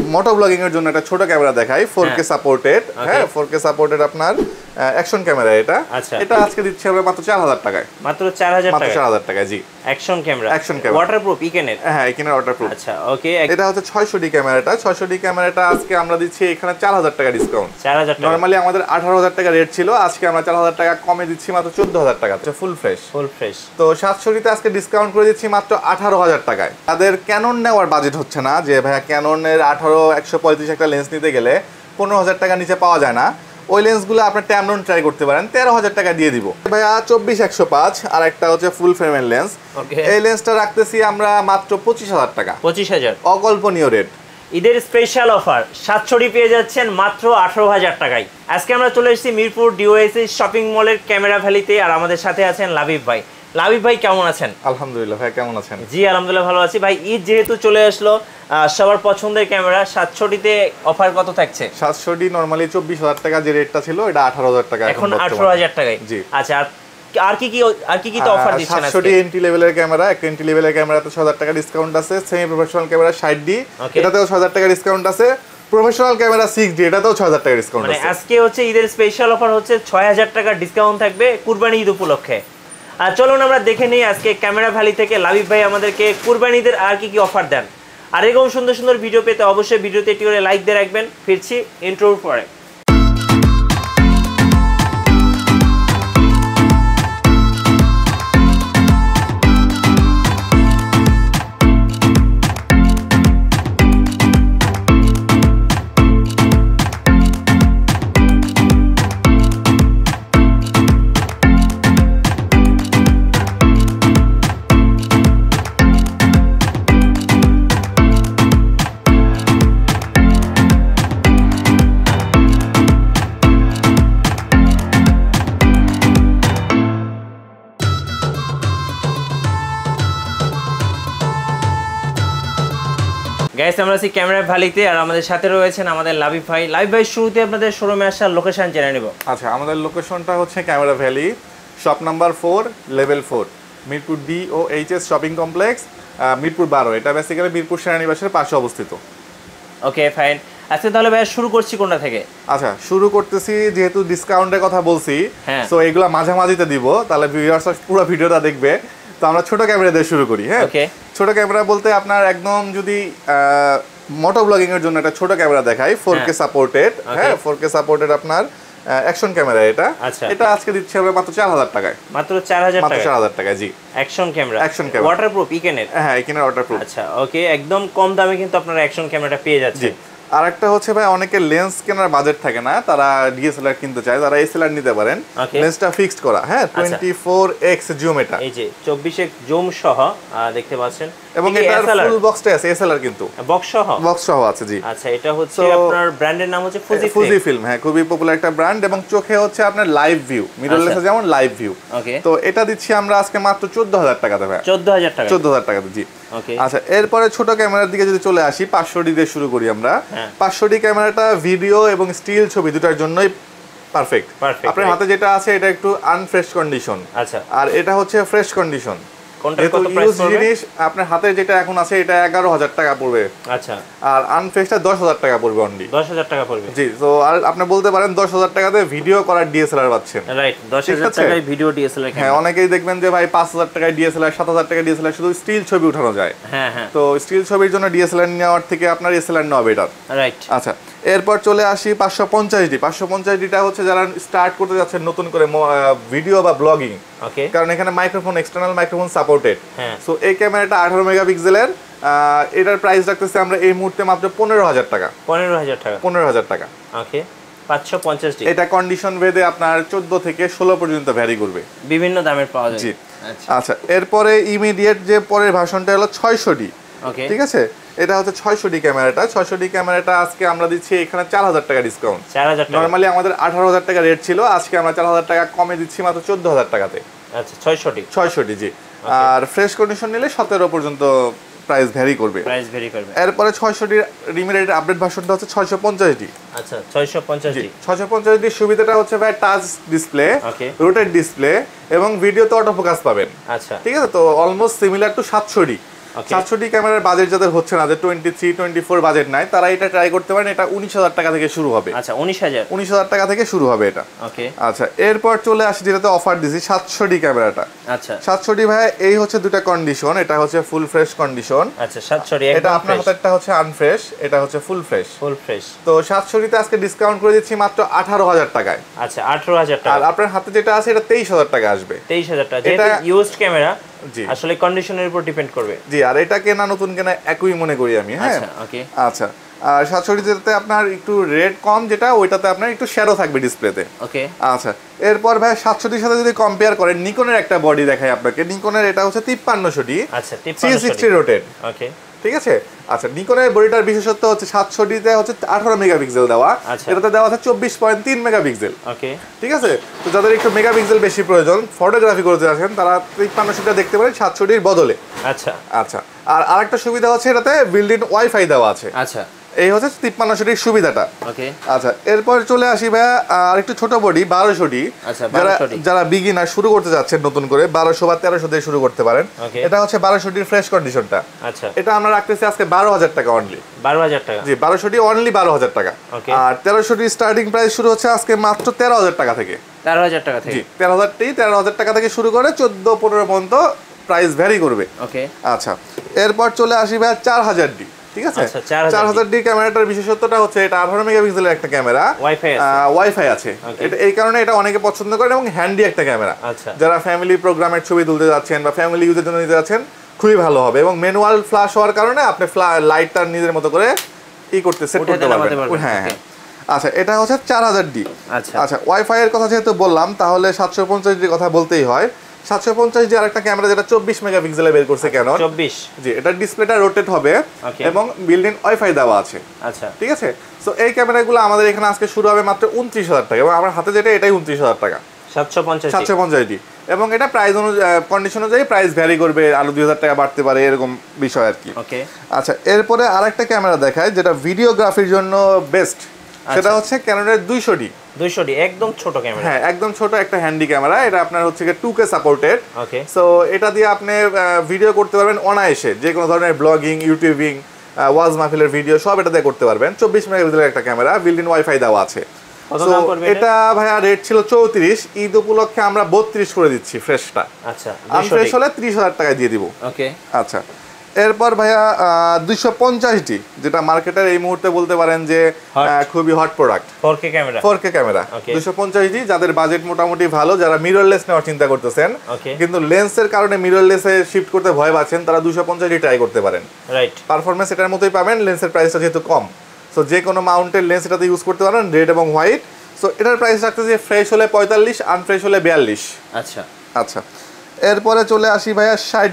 মোটো blogging এর জন্য একটা ছোট ক্যামেরা দেখাই 4K সাপোর্টেড হ্যাঁ 4K সাপোর্টেড আপনার অ্যাকশন ক্যামেরা এটা আজকে দিচ্ছি আমরা মাত্র 4000 টাকায় মাত্র 4000 টাকা 4000 টাকায় জি অ্যাকশন ক্যামেরা ওয়াটারপ্রুফ ইকেনের হ্যাঁ ইকেনের ওয়াটারপ্রুফ আচ্ছা ওকে এটা হচ্ছে 600D ক্যামেরাটা 600D ক্যামেরাটা আজকে আমরা দিচ্ছি এখানে 4000 টাকা ডিসকাউন্ট 4000 টাকা নরমালি আমাদের 18000 টাকা রেট ছিল আজকে আমরা 4000 টাকা কমে দিচ্ছি মাত্র 14000 টাকা ফুল ফ্রেশ তো 700D তে আজকে ডিসকাউন্ট করে দিচ্ছি মাত্র 18000 টাকায় তাদের ক্যানন নেওয়ার বাজেট হচ্ছে না যে ভাইয়া ক্যাননের 18135 একটা লেন্স নিতে গেলে 15000 টাকা নিচে পাওয়া যায় না ওই লেন্সগুলো আপনি ট্যামরন ট্রাই করতে পারেন 13000 টাকা দিয়ে দিব ভাইয়া 24105 আর একটা হচ্ছে ফুল ফ্রেমের লেন্স এই লেন্সটা রাখতেছি আমরা মাত্র 25000 টাকা 25000 অকল্পনীয় রেট ঈদের স্পেশাল অফার 700D পেয়ে যাচ্ছেন মাত্র 18000 টাকায় আজকে আমরা চলে এসেছি মিরপুর ডিওএসএ শপিং মলের ক্যামেরা ভ্যালিতে আর আমাদের সাথে আছেন লাবিব ভাই কেমন আছেন আলহামদুলিল্লাহ ভাই কেমন আছেন জি আলহামদুলিল্লাহ ভালো আছি ভাই ঈদ যেহেতু চলে আসলো সবার পছন্দের ক্যামেরা 700D তে অফার কত থাকছে 700D নরমালি 24000 টাকা যে রেটটা ছিল এটা 18000 টাকা এখন 18000 টাকায় জি আচ্ছা আর কি তো অফার দিচ্ছেন আজকে 700D এন্ট্রি লেভেলের ক্যামেরা এক এন্ট্রি লেভেলের ক্যামেরাতে 6000 টাকা ডিসকাউন্ট আছে সেমি প্রফেশনাল ক্যামেরা 60D এটাতেও 6000 টাকা ডিসকাউন্ট আছে প্রফেশনাল ক্যামেরা 6D এটাতেও 6000 টাকা ডিসকাউন্ট আছে মানে আজকে হচ্ছে ঈদের স্পেশাল অফার হচ্ছে 6000 টাকা ডিসকাউন্ট থাকবে কুরবানি ঈদ উপলক্ষে আর চলুন আমরা দেখে নিই আজকে ক্যামেরা ভ্যালি থেকে লাবিব ভাই আমাদেরকে কুরবানি ঈদের আর কি অফার দেন আর এরকম সুন্দর সুন্দর ভিডিও পেতে অবশ্যই ভিডিওতে একটি করে লাইক দিয়ে রাখবেন ফিরছি ইন্ট্রোর পরে গাইস আমরা আছি ক্যামেরা ভ্যালিতে আর আমাদের সাথে রয়েছেন আমাদের লাবিব ভাই শুরুতে আপনাদের শোরুমে আসার লোকেশন জেনে নেব আচ্ছা আমাদের লোকেশনটা হচ্ছে camera valley shop number 4 level 4 Mirpur DOSH shopping complex Mirpur 12 এটা বেসিক্যালি মিরপুর সেনানিবাসের পাশে অবস্থিত ওকে ফাইন আচ্ছা তাহলে ভাই শুরু করছি কোনটা থেকে আচ্ছা শুরু করতেছি যেহেতু ডিসকাউন্টের কথা বলছি সো এগুলা মাঝামাঝিতে দিব তাহলে ভিউয়ার্স পুরো ভিডিওটা দেখবে তো আমরা ছোট ক্যামেরা দিয়ে শুরু করি হ্যাঁ ছোট ক্যামেরা বলতে আপনার একদম যদি মোটো ব্লগিং এর জন্য একটা ছোট ক্যামেরা দেখাই 4K সাপোর্টেড হ্যাঁ 4K সাপোর্টেড আপনার অ্যাকশন ক্যামেরা এটা আজকে দিচ্ছি আমরা মাত্র 4000 টাকায় মাত্র 4000 টাকা 4000 টাকা জি অ্যাকশন ক্যামেরা ওয়াটারপ্রুফ ইকেনের হ্যাঁ ইকেনের ওয়াটারপ্রুফ আচ্ছা ওকে একদম কম দামে কিন্তু আপনারা অ্যাকশন ক্যামেরাটা পেয়ে যাচ্ছেন আর একটা হচ্ছে ভাই অনেকের লেন্স কেনার বাজেট থাকে না তারা ডিএসএলআর কিনতে চায় তারা এসএলআর নিতে পারেন লেন্সটা ফিক্সড করা হ্যাঁ 24x জুম এটা এই যে 24x জুম সহ দেখতে পাচ্ছেন এবং এটার ফুল বক্সটা আছে এসএলআর কিন্তু বক্স সহ আছে জি আচ্ছা এটা হচ্ছে আপনার ব্র্যান্ডের নাম হচ্ছে ফুজিফিল্ম হ্যাঁ খুবই পপুলার একটা ব্র্যান্ড এবং চোখে হচ্ছে আপনার লাইভ ভিউ মিররলেসে যেমন লাইভ ভিউ তো এটা দিচ্ছি আমরা আজকে মাত্র 14000 টাকাতে ভাই 14000 টাকাতে জি আচ্ছা এরপরে ছোট ক্যামেরার দিকে যদি চলে আসি 500D দিয়ে শুরু করি আমরা 500D ক্যামেরাটা ভিডিও এবং স্টিল ছবি দুটার জন্যই পারফেক্ট আপনার হাতে যেটা আছে এটা একটু আনফ্রেশ কন্ডিশন আচ্ছা আর এটা হচ্ছে ফ্রেশ কন্ডিশন জিনিস আপনার হাতে যেটা এখন আছে এটা 11000 টাকা পড়বে আচ্ছা আর আনফ্রেশটা 10000 টাকা পড়বে অনলি 10000 টাকা পড়বে জি তো আর আপনি বলতে পারেন 10000 টাকাতে ভিডিও করার ডিএসএলআর পাচ্ছেন রাইট 10000 টাকায় ভিডিও ডিএসএলআর হ্যাঁ অনেকেই দেখবেন যে ভাই 5000 টাকায় ডিএসএলআর 7000 টাকায় ডিএসএলআর শুধু স্টিল ছবি উঠানো যায় হ্যাঁ হ্যাঁ তো স্টিল ছবির জন্য ডিএসএলআর নেওয়ার থেকে আপনার এসএলআর নেওয়া বেটার রাইট আচ্ছা এরপর চলে আসি 550টা হচ্ছে যারা স্টার্ট করতে যাচ্ছেন নতুন করে ভিডিও বা ব্লগিং কারণ এখানে microphone external microphone supported so এই ক্যামেরাটা 18 মেগাপিক্সেলের এটার প্রাইস রাখতেছি আমরা এই মুহূর্তে মাত্র 15000 টাকা 15000 টাকা ওকে 550 এটা কন্ডিশন ভেদে আপনার 14 থেকে 16 পর্যন্ত ভ্যারি করবে বিভিন্ন দামের পাওয়া যায় জি আচ্ছা এরপরে ইমিডিয়েট যে পরের ভার্সনটা হলো 600D ঠিক আছে এটা হচ্ছে 600D ক্যামেরাটা আজকে আমরা দিচ্ছি এখানে 4000 টাকা ডিসকাউন্ট নরমালি আমাদের 18000 টাকা রেট ছিল আজকে আমরা 4000 টাকা কমে দিচ্ছি মাত্র 14000 টাকাতে আচ্ছা 600D জি আর ফ্রেশ কন্ডিশন নিলে 17 পর্যন্ত প্রাইস ভ্যারি করবে এরপরে 600D রিমিটেড আপডেট ভার্সনটা হচ্ছে 650D আচ্ছা 650D সুবিধাটা হচ্ছে ভাই টাচ ডিসপ্লে রোটেট ডিসপ্লে এবং ভিডিওতে অটো ফোকাস পাবেন আচ্ছা ঠিক আছে তো almost similar to 700D 700D ক্যামেরার বাজেট যাদের হচ্ছে না, যে 23 24 বাজেট নাই, তারা এটা ট্রাই করতে পারেন। এটা 19,000 টাকা থেকে শুরু হবে। আচ্ছা 19,000 টাকা থেকে শুরু হবে এটা। ওকে আচ্ছা এরপর চলে আসি যেটাতে অফার দিছি 700D ক্যামেরাটা। আচ্ছা 700D ভাই এই হচ্ছে দুটো কন্ডিশন, এটা হচ্ছে ফুল ফ্রেশ কন্ডিশন। আচ্ছা 700D এটা আপনার হাতেরটা হচ্ছে আনফ্রেশ, এটা হচ্ছে ফুল ফ্রেশ। তো 700D তে আজকে ডিসকাউন্ট করে দিচ্ছি মাত্র 18,000 টাকায়। আচ্ছা 18,000 টাকা। আর আপনার হাতে যেটা আছে এটা 23,000 টাকা আসবে। 23,000 টাকা। এটা ইউজড ক্যামেরা, জি আসলে কন্ডিশনের উপর ডিপেন্ড করবে। জি, আর এটা কেনা নতুন কেনা একই মনে করি আমি। হ্যাঁ আচ্ছা ওকে আচ্ছা। আর 700D যেটাতে আপনার একটু রেড কম, যেটা ওইটাতে আপনার একটু শ্যাডো থাকবে ডিসপ্লেতে। ওকে আচ্ছা এরপর ভাই 700D এর সাথে যদি কম্পেয়ার করেন, নিকনের একটা বডি দেখাই আপনাকে। নিকনের এটা হচ্ছে 5300D। আচ্ছা 360 রোটেট। ওকে ঠিক আছে। আচ্ছা নিকনের বডিটার বিশেষত্ব হচ্ছে 700D তে হচ্ছে 18 মেগাপিক্সেল দেওয়া, এটাতে দেওয়া আছে 24.3 মেগাপিক্সেল। ওকে ঠিক আছে। তো যাদের একটু মেগাপিক্সেল বেশি প্রয়োজন, ফটোগ্রাফি করতে আছেন, তারা 5300টা দেখতে পারেন 700D এর বদলে। আচ্ছা আচ্ছা। আর আরেকটা সুবিধা হচ্ছে এটাতে বিল্ট ইন ওয়াইফাই দেওয়া আছে। আচ্ছা এই হচ্ছে 5300D এর সুবিধাটা। ওকে আচ্ছা এরপর চলে আসি ভাইয়া আরেকটু ছোট বডি 1200D। আচ্ছা যারা বিগিনার শুরু করতে যাচ্ছেন নতুন করে 1200 বা 1300 দিয়ে শুরু করতে পারেন। এটা হচ্ছে 1200D এর ফ্রেশ কন্ডিশনটা। আচ্ছা এটা আমরা রাখতেছি আজকে 12,000 টাকা অনলি। 12,000 টাকা। জি 1200D অনলি 12,000 টাকা। আর 1300D স্টার্টিং প্রাইস শুরু হচ্ছে আজকে মাত্র 13,000 টাকা থেকে। 13,000 টাকা থেকে। জি 13,000 টাকা থেকে শুরু করে 14-15 পর্যন্ত প্রাইস ভ্যারি করবে। ওকে আচ্ছা এরপর চলে আসি ভাই 4000D। ঠিক আছে। 4000D ক্যামেরাটার বিশেষত্বটা হচ্ছে এটা 18 মেগাপিক্সেলের একটা ক্যামেরা, ওয়াইফাই আছে। এটা এই কারণে এটা অনেকে পছন্দ করেন এবং হ্যান্ডি একটা ক্যামেরা। যারা ফ্যামিলি প্রোগ্রামের ছবি তুলতে যাচ্ছেন বা ফ্যামিলি ইউজের জন্য নিতে যাচ্ছেন খুবই ভালো হবে। এবং ম্যানুয়াল ফ্ল্যাশ হওয়ার কারণে আপনি লাইটটা নিজের মতো করে সেট করতে পারবেন। হ্যাঁ হ্যাঁ আচ্ছা এটা হচ্ছে 4000D। আচ্ছা আচ্ছা ওয়াইফাই এর কথা যেহেতু বললাম, তাহলে 750D কথা বলতেই হয়। 750D আরেকটা ক্যামেরা যেটা 24 মেগাপিক্সেলে বের করছে কেন 24। জি এটা ডিসপ্লেটা রোটেট হবে এবং বিল্ট ইন ওয়াইফাই দেওয়া আছে। আচ্ছা ঠিক আছে। সো এই ক্যামেরাগুলো আমাদের এখানে আজকে শুরু হবে মাত্র 29,000 টাকা এবং আমার হাতে যেটা এটাই 29,000 টাকা। 750D এবং এটা প্রাইস কন্ডিশন অনুযায়ী প্রাইস ভ্যারি করবে, আরো 2,000 টাকা বাড়তে পারে, এরকম বিষয় আর কি। ওকে আচ্ছা এরপরে আরেকটা ক্যামেরা দেখায় যেটা ভিডিওগ্রাফির জন্য বেস্ট, সেটা হচ্ছে ক্যানোনের 200D একদম ছোট ক্যামেরা। হ্যাঁ একদম ছোট একটা হ্যান্ডি ক্যামেরা। এটা আপনার হচ্ছে 2K সাপোর্টেড। ওকে সো এটা দিয়ে আপনি ভিডিও করতে পারবেন অনায়াসে, যে কোনো ধরনের ব্লগিং, ইউটিউবিং, ওয়াজ মাহফিলের ভিডিও সব এটা দিয়ে করতে পারবেন। 24 মেগাপিক্সেলের একটা ক্যামেরা, বিল্ট ইন ওয়াইফাই দেওয়া আছে। এটা ভাইয়া রেট ছিল 34, ঈদ উপলক্ষে আমরা 32 করে দিচ্ছি ফ্রেশটা। আচ্ছা আনফ্রেশ হলে 30,000 টাকা দিয়ে দিব। ওকে আচ্ছা এরপর ভাইয়া 250D যেটা মার্কেটের এই মুহূর্তে বলতে পারেন যে খুবই hot product. 4K camera 250D যাদের বাজেট মোটামুটি ভালো, যারা মিররলেস নেওয়ার চিন্তা করতেছেন কিন্তু লেন্সের কারণে মিররলেসে শিফট করতে ভয় পাচ্ছেন, তারা 250D ট্রাই করতে পারেন। রাইট পারফরম্যান্স এটার মতোই পাবেন, লেন্সের প্রাইসটা যেহেতু কম। সো যে কোনো মাউন্টের লেন্স এটাতে ইউজ করতে পারেন, রেড এবং হোয়াইট। সো এটার প্রাইস রাখতেছি ফ্রেশ হলে 45, আনফ্রেশ হলে 42। আচ্ছা আচ্ছা এরপরে চলে আসি ভাইয়া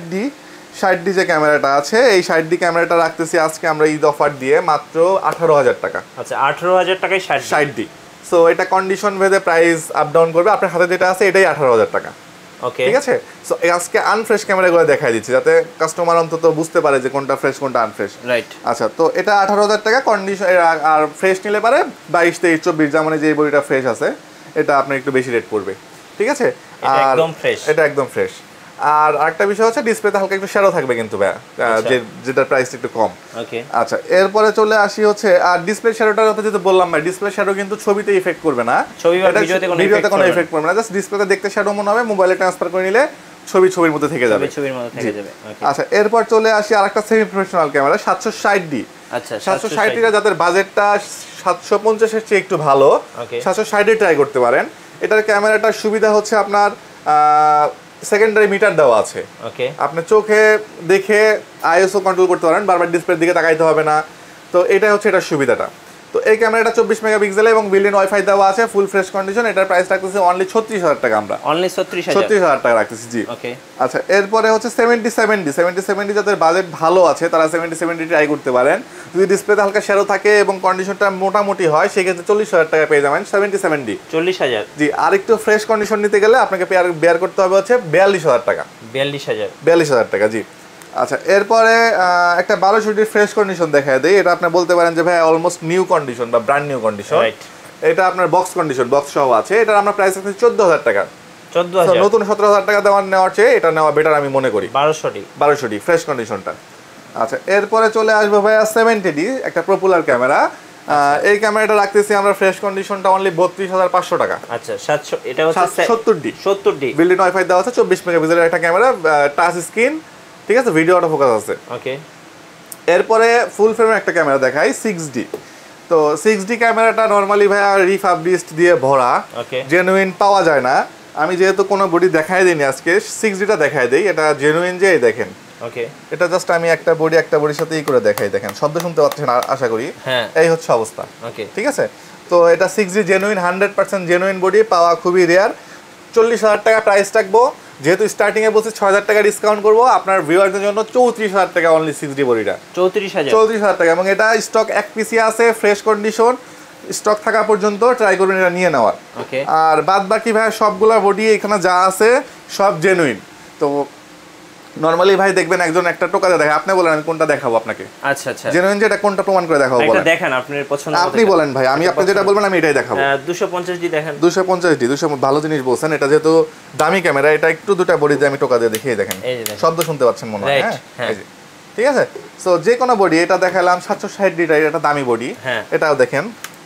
60D যে ক্যামেরাটা আছে, এই 60D ক্যামেরাটা রাখতেছি আজকে আমরা ঈদ অফার দিয়ে মাত্র 18,000 টাকা। আচ্ছা 18,000 টাকায় 60D। সো এটা কন্ডিশন ভেদে প্রাইস আপ ডাউন করবে, আপনার হাতে যেটা আছে এটাই 18,000 টাকা। ওকে ঠিক আছে। সো আজকে আনফ্রেশ ক্যামেরাগুলো দেখাই দিচ্ছি যাতে কাস্টমার অন্তত বুঝতে পারে যে কোনটা ফ্রেশ কোনটা আনফ্রেশ। রাইট আচ্ছা তো এটা 18,000 টাকা কন্ডিশন, আর ফ্রেশ নিলে পারে 22, 23, 24, যেমন যে বডিটা ফ্রেশ আছে এটা আপনার একটু বেশি রেট পড়বে। ঠিক আছে। আর এটা একদম ফ্রেশ। আর আরেকটা বিষয় হচ্ছে ডিসপ্লেতে হালকা একটু শ্যাডো থাকবে কিন্তু ভাইয়া, যেটার প্রাইস একটু কম। ওকে আচ্ছা এরপরে চলে আসি হচ্ছে আর ডিসপ্লে শ্যাডোটার কথা যেটা বললাম ভাই, ডিসপ্লে শ্যাডো কিন্তু ছবিতে ইফেক্ট করবে না, ভিডিওতে কোনো ইফেক্ট করবে না, জাস্ট ডিসপ্লেতে দেখতে শ্যাডো মনে হবে, মোবাইলে ট্রান্সফার করে নিলে ছবির মধ্যে থেকে যাবে। আচ্ছা এরপর চলে আসি আরেকটা সেমি প্রফেশনাল ক্যামেরা 760D। আচ্ছা 760D যাদের বাজেটটা 750 এর চেয়ে একটু ভালো, 760D ট্রাই করতে পারেন। এটার ক্যামেরাটার সুবিধা হচ্ছে আপনার সেকেন্ডারি মিটার দেওয়া আছে। ওকে আপনি চোখে দেখে আইএসও কন্ট্রোল করতে পারেন, বারবার ডিসপ্লের দিকে তাকাইতে হবে না। তো এটাই হচ্ছে এটার সুবিধাটা। তো এই ক্যামেরাটা 24 মেগাপিক্সেল এবং বিল্ট ইন ওয়াইফাই দেওয়া আছে, ফুল ফ্রেশ কন্ডিশন। এটার প্রাইস রাখতেছি অনলি 36,000 টাকা। আমরা অনলি 36,000 টাকা রাখতেছি। জি ওকে আচ্ছা এরপরে হচ্ছে 7070 যাদের বাজেট ভালো আছে তারা 7070 ট্রাই করতে পারেন। যদি ডিসপ্লেতে হালকা শ্যাডো থাকে এবং কন্ডিশনটা মোটামুটি হয় সেক্ষেত্রে 40,000 টাকা পেয়ে যাবেন 7070। 40,000। জি আর একটু ফ্রেশ কন্ডিশন নিতে গেলে আপনাকে বেয়ার করতে হবে হচ্ছে 42,000 টাকা। 42,000 টাকা। জি আচ্ছা এরপরে একটা 1200D ফ্রেশ কন্ডিশন দেখায় দেই। এটা আপনি বলতে পারেন যে ভাই অলমোস্ট নিউ কন্ডিশন বা ব্র্যান্ড নিউ কন্ডিশন। এটা আপনার বক্স কন্ডিশন, বক্স সহ আছে। এটা আমরা প্রাইস রাখছি 14,000 টাকা। 14,000 নতুন 17,000 টাকা নেওয়ার চেয়ে এটা নেওয়া বেটার আমি মনে করি। 1200D ফ্রেশ কন্ডিশনটা। আচ্ছা এরপরে চলে আসবো ভাইয়া 70D একটা পপুলার ক্যামেরা। এই ক্যামেরাটা রাখতেছি আমরা ফ্রেশ কন্ডিশনটা অনলি 32,500 টাকা। আচ্ছা 700 এটা হচ্ছে 70D বিল্ট-ইন ওয়াইফাই দেওয়া আছে, 24 মেগাপিক্সেলের একটা ক্যামেরা, টাচ স্ক্রিন, ঠিক আছে, ভিডিও অটো ফোকাস আছে। ওকে এরপরে ফুল ফ্রেমের একটা ক্যামেরা দেখাই 6D। তো 6D ক্যামেরাটা নরমালি ভাইয়া রিফাবলিশড দিয়ে ভরা, জেনুইন পাওয়া যায় না। আমি যেহেতু কোনো বডি দেখাই দিইনি আজকে, 6Dটা দেখাই দেই, এটা জেনুইন যে দেখেন। ওকে এটা জাস্ট আমি একটা বডির সাথে করে দেখাই, দেখেন শব্দ শুনতে পাচ্ছেন আশা করি। এই হচ্ছে অবস্থা। ওকে ঠিক আছে। তো এটা 6D জেনুইন 100% জেনুইন বডি, পাওয়া খুবই রেয়ার। 40,000 টাকা প্রাইস রাখবো, যেহেতু স্টার্টিং এ বলছি 6,000 টাকা ডিসকাউন্ট করবো আপনার ভিউয়ারদের জন্য। 34,000 টাকা অনলি 6D বডিটা, 34,000 টাকা। এবং এটা স্টক এক পিসি আছে, ফ্রেশ কন্ডিশন, স্টক থাকা পর্যন্ত ট্রাই করবেন এটা নিয়ে নেওয়ার। আর বাদ বাকি ভাই সবগুলা বডি এখানে যা আছে সব জেনুইন। তো নরমালি ভাই দেখবেন একজন একটা টোকাতে দেখে, আপনি বলেন আমি কোনটা দেখাবো আপনাকে? আচ্ছা আচ্ছা জেনুইন যেটা কোনটা প্রমাণ করে দেখাবো বলেন? এটা দেখেন আপনার পছন্দ, আপনি বলেন ভাই, আমি আপনি যেটা বলবেন আমি এটাই দেখাবো। 250D দেখেন। 250D 200 ভালো জিনিস বলছেন, এটা যেহেতু দামি ক্যামেরা, এটা একটু দুটো বডি দিয়ে আমি টোকা দিয়ে দেখিয়ে দেখেন, শব্দ শুনতে পাচ্ছেন মনে হয়। হ্যাঁ এই যে ঠিক আছে। সো যে কোনো বডি, এটা দেখালাম 760D, এটা দামি বডি, এটাও দেখেন,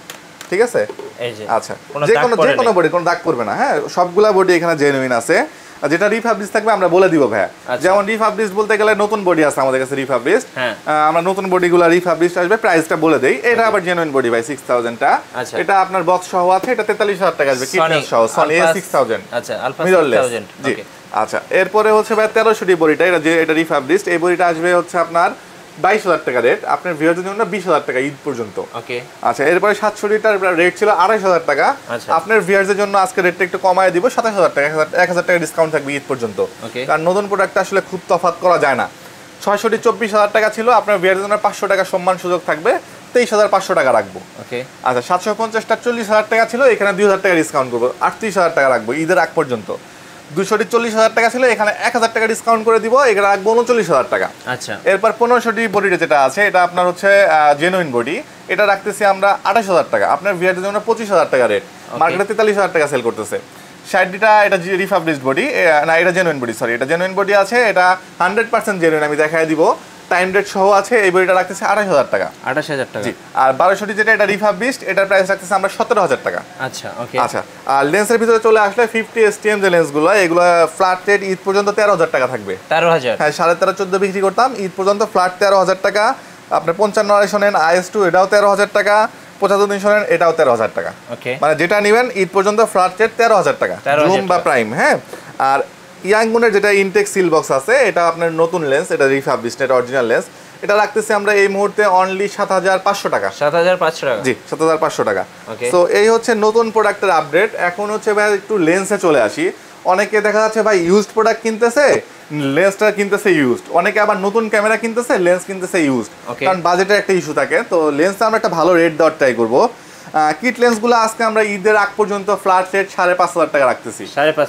ঠিক আছে। এই যে আচ্ছা যে কোনো বডি কোনো দাগ পড়বে না। হ্যাঁ সবগুলা বডি এখানে জেনুইন আছে। যেটা রিফাবলিশ থাকবে আমরা বলে দিব ভাইয়া। যেমন রিফাবলিশ বলতে গেলে নতুন বডি আছে আমাদের কাছে রিফাবলিশ, আমরা নতুন বডিগুলো রিফাবলিশ আসবে, প্রাইসটা বলে দেই। এটা আবার জেনুইন বডি ভাই 6000 টা। এটা আপনার বক্স সহ আছে, এটা 43,000 টাকা আসবে, কিটনেস সহ, সনি A6000। আচ্ছা আলফা 6000 জি। আচ্ছা এরপরে হচ্ছে ভাই 1300D বডিটা, এটা রিফাবলিশ। এই বডিটা আসবে হচ্ছে আপনার 22,000 টাকা রেট, আপনার ভিউয়ারদের জন্য 20,000 টাকা ঈদ পর্যন্ত। ওকে আচ্ছা এরপরে 700Dটার রেট ছিল 28,000 টাকা, আপনার ভিউয়ারদের জন্য আজকে রেটটা একটু কমায় দিব, 27,000 টাকা, 1,000 টাকা ডিসকাউন্ট থাকবে ঈদ পর্যন্ত। কারণ নতুন প্রোডাক্টটা আসলে খুব তফাৎ করা যায় না। 600D 24,000 টাকা ছিল, আপনার ভিউয়ারদের জন্য 500 টাকা সম্মান সুযোগ থাকবে, 23,500 টাকা রাখবো। ওকে আচ্ছা 750টা 40,000 টাকা ছিল, এখানে 2,000 টাকা ডিসকাউন্ট করবো, 38,000 টাকা রাখবো ঈদের আগ পর্যন্ত। 200D 40,000 টাকা ছিল, এখানে 1,000 টাকা ডিসকাউন্ট করে দিব, এখানে রাখবো 39,000 টাকা। আচ্ছা এরপর 1500D বডিটা যেটা আছে, এটা আপনার হচ্ছে জেনুইন বডি, এটা রাখতেছি আমরা 28,000 টাকা, আপনার ভিআরদের জন্য 25,000 টাকা রেট, মার্কেটে 43,000 টাকা সেল করতেছে। 60Dটা এটা রিফাবলিশড বডি, না এটা জেনুইন বডি, সরি এটা জেনুইন বডি আছে, এটা 100% জেনুইন, আমি দেখাই দিব, টাইম রেট সহ আছে। এই বডিটা রাখতেছে 28,000 টাকা। 28,000 টাকা জি। আর 1200D যেটা এটা রিফাবলিশড, এটার প্রাইস রাখতেছে আমরা 17,000 টাকা। আচ্ছা ওকে আচ্ছা। আর লেন্সের ভিতরে চলে আসলে 50 STM যে লেন্সগুলো, এগুলো ফ্ল্যাট রেট ঈদ পর্যন্ত 13,000 টাকা থাকবে। 13,000 হ্যাঁ, 13.5 14 বিক্রি করতাম, ঈদ পর্যন্ত ফ্ল্যাট 13,000 টাকা। আপনার 55 শোনেন IS2, এটাও 13,000 টাকা, 75 শোনেন এটাও 13,000 টাকা। ওকে মানে যেটা নেবেন ঈদ পর্যন্ত ফ্ল্যাট রেট 13,000 টাকা, জুম বা প্রাইম। হ্যাঁ আর ইয়াংগুনের যেটা ইনটেক সিল বক্স আছে, এটা আপনার নতুন লেন্স, এটা রিফাবলিশড, এটা অরিজিনাল লেন্স, এটা রাখতেছি আমরা এই মুহূর্তে অনলি 7,500 টাকা। 7,500 টাকা জি, 7,500 টাকা। সো এই হচ্ছে নতুন প্রোডাক্টের আপডেট। এখন হচ্ছে ভাই একটু লেন্সে চলে আসি। অনেকে দেখা যাচ্ছে ভাই ইউজড প্রোডাক্ট কিনতেছে, লেন্সটা কিনতেছে ইউজড, অনেকে আবার নতুন ক্যামেরা কিনতেছে, লেন্স কিনতেছে ইউজড, কারণ বাজেটের একটা ইস্যু থাকে। তো লেন্সটা আমরা একটা ভালো রেট দেওয়ার ট্রাই করবো। কিট লেন্সগুলো আজকে আমরা ঈদের আগ পর্যন্ত ফ্ল্যাট রেট 5,500 টাকা রাখতেছি।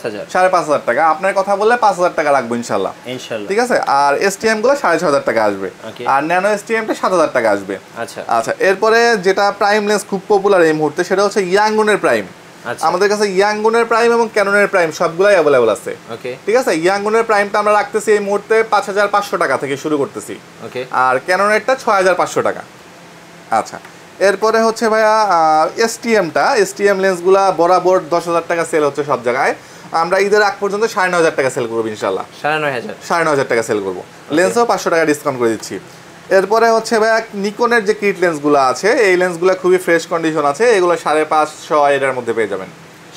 5,500 টাকা, আপনার কথা বললে 5,000 টাকা রাখবো ইনশাল্লাহ। ঠিক আছে। আর এসটিএম গুলো 6,500 টাকা আসবে, আর ন্যানো এসটিএমটা 7,000 টাকা আসবে। আচ্ছা আচ্ছা এরপরে যেটা প্রাইম লেন্স খুব পপুলার এই মুহূর্তে, সেটা হচ্ছে ইয়াংগুনের প্রাইম। আমাদের কাছে ইয়াংগুনের প্রাইম এবং ক্যাননের প্রাইম সবগুলাই অ্যাভেলেবল আছে। ঠিক আছে। ইয়াংগুনের প্রাইমটা আমরা রাখতেছি এই মুহূর্তে 5,500 টাকা থেকে শুরু করতেছি, আর ক্যাননেরটা 6,500 টাকা। আচ্ছা এরপরে হচ্ছে ভাইয়া এসটিএম লেন্সগুলা বরাবর 10,000 টাকা সেল হচ্ছে সব জায়গায়, আমরা ঈদের আগ পর্যন্ত 9,500 টাকা সেল করবো ইনশাল্লাহ। 9,500 টাকা সেল করবো, লেন্সও 500 টাকা ডিসকাউন্ট করে দিচ্ছি। এরপরে হচ্ছে ভাইয়া নিকনের যে কিট লেন্সগুলো আছে, এই লেন্সগুলো খুবই ফ্রেশ কন্ডিশন আছে, এগুলো 550 এর মধ্যে পেয়ে যাবেন।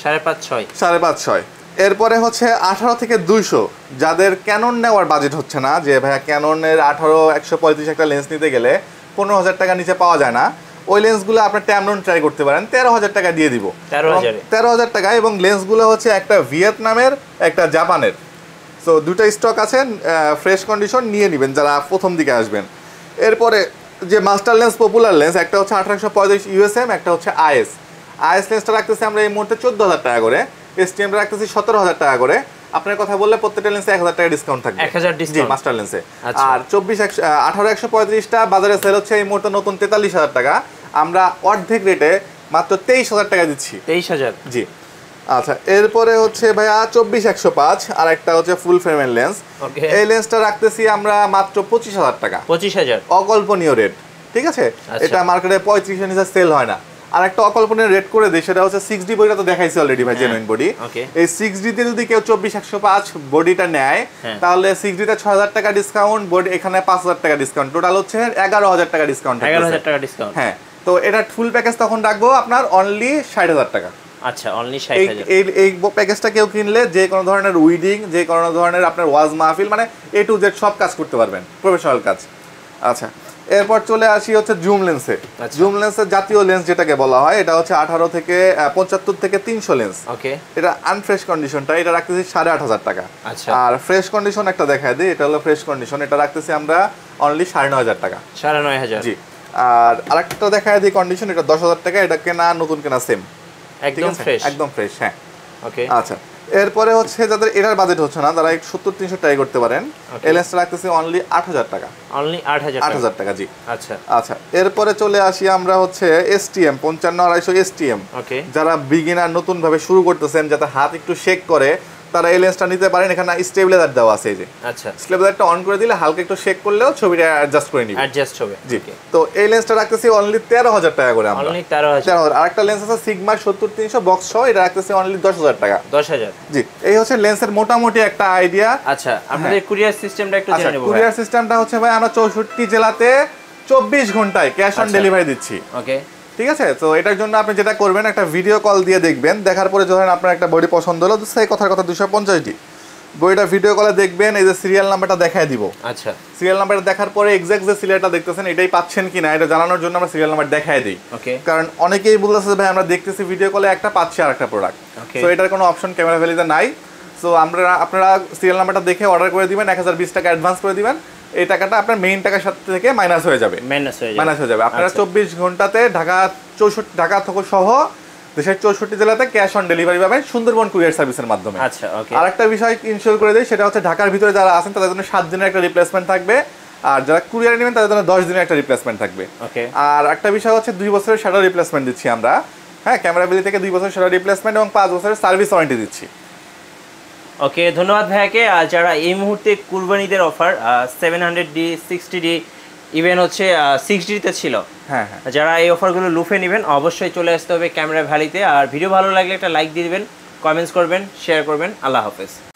550। এরপরে হচ্ছে 18 থেকে 200, যাদের ক্যানন নেওয়ার বাজেট হচ্ছে না, যে ভাইয়া ক্যাননের 18-135 একটা লেন্স নিতে গেলে 15,000 টাকার নিচে পাওয়া যায় না, ওই লেন্সগুলো আপনার ট্যামরন ট্রাই করতে পারেন, 13,000 টাকা দিয়ে দিব। 13,000 টাকা। এবং লেন্সগুলো হচ্ছে একটা ভিয়েতনামের, একটা জাপানের। সো দুটো স্টক আছে, ফ্রেশ কন্ডিশন, নিয়ে নেবেন যারা প্রথম দিকে আসবেন। এরপরে যে মাস্টার লেন্স পপুলার লেন্স, একটা হচ্ছে 1835 USM, একটা হচ্ছে IS লেন্সটা রাখতেছি আমরা এই মুহূর্তে 14,000 টাকা করে, এসটিএমটা রাখতেছি 17,000 টাকা করে। আপনার কথা বললে প্রত্যেকটা লেন্সে 1,000 টাকা ডিসকাউন্ট থাকবে, 1,000 ডিসকাউন্ট মাস্টার লেন্সে। আর 18-135টা বাজারে সেল হচ্ছে এই মুহূর্তে নতুন 43,000 টাকা, আমরা অর্ধেক রেটে মাত্র 23,000 টাকা দিচ্ছি। 23,000 জি। আচ্ছা এরপরে হচ্ছে ভাইয়া 24-105 আর একটা হচ্ছে ফুল ফ্রেমের লেন্স। এই লেন্সটা রাখতেছি আমরা মাত্র 25,000 টাকা। 25,000 অকল্পনীয় রেট, ঠিক আছে? এটা মার্কেটে 35 নিচে সেল হয় না। আর একটা অকল্পনীয় রেট করে দেই, সেটা হচ্ছে 6D বডিটা তো দেখাইছি অলরেডি ভাই, জেনুইন বডি। এই 6D তে যদি কেউ 24-105 বডিটা নেয় তাহলে 6D তে 6,000 টাকা ডিসকাউন্ট, বডি এখানে 5,000 টাকা ডিসকাউন্ট, টোটাল হচ্ছে 11,000 টাকা ডিসকাউন্ট। 11,000 টাকা ডিসকাউন্ট, হ্যাঁ। তো এটা ফুল প্যাকেজ তখন রাখবো আপনার অনলি 60,000 টাকা। আচ্ছা, অনলি 60,000। এই প্যাকেজটা কেউ কিনলে যে কোনো ধরনের উইডিং, যে কোনো ধরনের আপনার ওয়াজ মাহফিল, মানে A to Z সব কাজ করতে পারবেন, প্রফেশনাল কাজ। আচ্ছা এরপর চলে আসি হচ্ছে জুম লেন্সে। জুম লেন্সের জাতীয় লেন্স যেটাকে বলা হয়, এটা হচ্ছে 18 থেকে 75 থেকে 300 লেন্স। এটা আনফ্রেশ কন্ডিশনটা, এটা রাখতেছি 8,500 টাকা। আর ফ্রেশ কন্ডিশন একটা দেখায় দিই, এটা হলো ফ্রেশ কন্ডিশন, এটা রাখতেছি আমরা অনলি 9,500 টাকা। 9,500, জি। আর আরেকটা দেখায় দিই কন্ডিশন, এটা 10,000 টাকা, এটা কেনা নতুন কেনা সেম, একদম ফ্রেশ, একদম ফ্রেশ। হ্যাঁ, ওকে। আচ্ছা এরপরে হচ্ছে যাদের এটার বাজেট হচ্ছে না, তারা 70-300 ট্রাই করতে পারেন। এই লেন্সটা রাখতেছি অনলি 8,000 টাকা। অনলি 8,000 টাকা, জি। আচ্ছা আচ্ছা এরপরে চলে আসি আমরা হচ্ছে STM 55-250 STM। যারা বিগিনার নতুন ভাবে শুরু করতেছেন, যাতে হাত একটু শেক করে, তারা এই লেন্সটা নিতে পারেন। এখানে স্টেবিলাইজার দেওয়া আছে, এই যে। আচ্ছা, স্টেবিলাইজারটা অন করে দিলে হালকা একটু শেক করলেও ছবিটা অ্যাডজাস্ট করে নিবে, অ্যাডজাস্ট হবে। জি। তো এই লেন্সটা রাখতেছি অনলি 13,000 টাকা করে আমরা। অনলি 13,000। আরেকটা লেন্স আছে সিগমা 70-300 বক্স সহ, এটা রাখতেছি অনলি 10,000 টাকা। 10,000, জি। এই হচ্ছে লেন্সের মোটামুটি একটা আইডিয়া। আচ্ছা, আপনাদের কুরিয়ার সিস্টেমটা একটু জেনে নেব। কুরিয়ার সিস্টেমটা হচ্ছে ভাই, আমরা 64 জেলাতে 24 ঘন্টায় ক্যাশ অন ডেলিভারি দিচ্ছি। ওকে, ঠিক আছে? তো এটার জন্য আপনি যেটা করবেন, একটা ভিডিও কল দিয়ে দেখবেন, দেখার পরে যখন আপনার একটা বডি পছন্দ হলো, সেই কথার কথা 250 বইটা ভিডিও কলে দেখবেন, এই যে সিরিয়াল নাম্বারটা দেখায় দিব। আচ্ছা, সিরিয়াল নাম্বারটা দেখার পরে এক্সাক্ট যে সিরিয়ালটা দেখতেছেন এটাই পাচ্ছেন কিনা এটা জানানোর জন্য আমরা সিরিয়াল নাম্বার দেখায় দিই। কারণ অনেকেই বলতেছে ভাই আমরা দেখতেছি ভিডিও কলে একটা পাচ্ছি আর একটা প্রোডাক্ট, তো এটার কোনো অপশন ক্যামেরা ভ্যালিতে নাই। সো আপনারা সিরিয়াল নাম্বারটা দেখে অর্ডার করে দিবেন, 1020 টাকা অ্যাডভান্স করে দিবেন, এই টাকাটা আপনার মেইন টাকার সাথে থেকে মাইনাস হয়ে যাবে। আপনারা 24 ঘন্টাতে ঢাকা থেকে সহ দেশের 64 জেলাতে ক্যাশ অন ডেলিভারি পাবেন সুন্দরবন কুরিয়ার সার্ভিসের মাধ্যমে। আচ্ছা, ওকে। আরেকটা বিষয় ইনশিওর করে দেই, সেটা হচ্ছে ঢাকার ভিতরে যারা আছেন তাদের জন্য 7 দিনের একটা রিপ্লেসমেন্ট থাকবে, আর যারা কুরিয়ারে নেবেন তাদের জন্য 10 দিনের একটা রিপ্লেসমেন্ট থাকবে। ওকে। আর একটা বিষয় হচ্ছে 2 বছরের শ্যাডো রিপ্লেসমেন্ট দিচ্ছি আমরা। হ্যাঁ, ক্যামেরা বিলি থেকে 2 বছরের শ্যাডো রিপ্লেসমেন্ট এবং 5 বছরের সার্ভিস ওয়ারেন্টি দিচ্ছি। ওকে, ধন্যবাদ ভাইয়াকে। আর যারা এই মুহূর্তে কুরবানিদের অফার 700D 60D ইভেন হচ্ছে 6D তে ছিল, হ্যাঁ, যারা এই অফারগুলো লুফে নেবেন অবশ্যই চলে আসতে হবে ক্যামেরা ভ্যালিতে। আর ভিডিও ভালো লাগলে একটা লাইক দিয়ে দিবেন, কমেন্টস করবেন, শেয়ার করবেন। আল্লাহ হাফেজ।